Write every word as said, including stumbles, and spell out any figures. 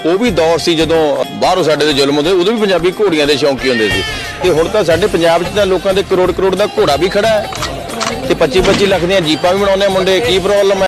ਉਹ ਵੀ ਦੌਰ ਸੀ ਜਦੋਂ ਬਾਹਰੋਂ ਸਾਡੇ ਤੇ ਜ਼ੁਲਮ ਹੁੰਦੇ, ਉਦੋਂ ਵੀ ਪੰਜਾਬੀ ਘੋੜੀਆਂ ਦੇ ਸ਼ੌਂਕੀ ਹੁੰਦੇ ਸੀ। ਤੇ ਹੁਣ ਤਾਂ ਸਾਡੇ ਪੰਜਾਬ 'ਚ ਤਾਂ ਲੋਕਾਂ ਦੇ ਕਰੋੜ ਕਰੋੜ ਦਾ ਘੋੜਾ ਵੀ ਖੜਾ ਹੈ ਤੇ ਪੱਚੀ ਪੱਚੀ ਲੱਖ ਦੀਆਂ ਜੀਪਾਂ ਵੀ ਬਣਾਉਂਦੇ ਮੁੰਡੇ। ਕੀ ਪ੍ਰੋਬਲਮ ਹੈ?